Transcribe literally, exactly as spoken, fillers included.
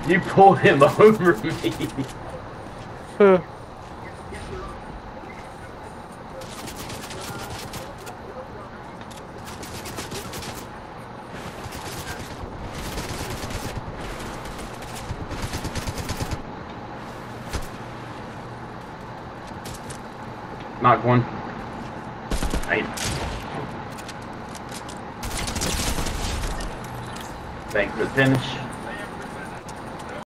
You pulled him over me. Huh. Knock one. Eight. Thanks for the finish.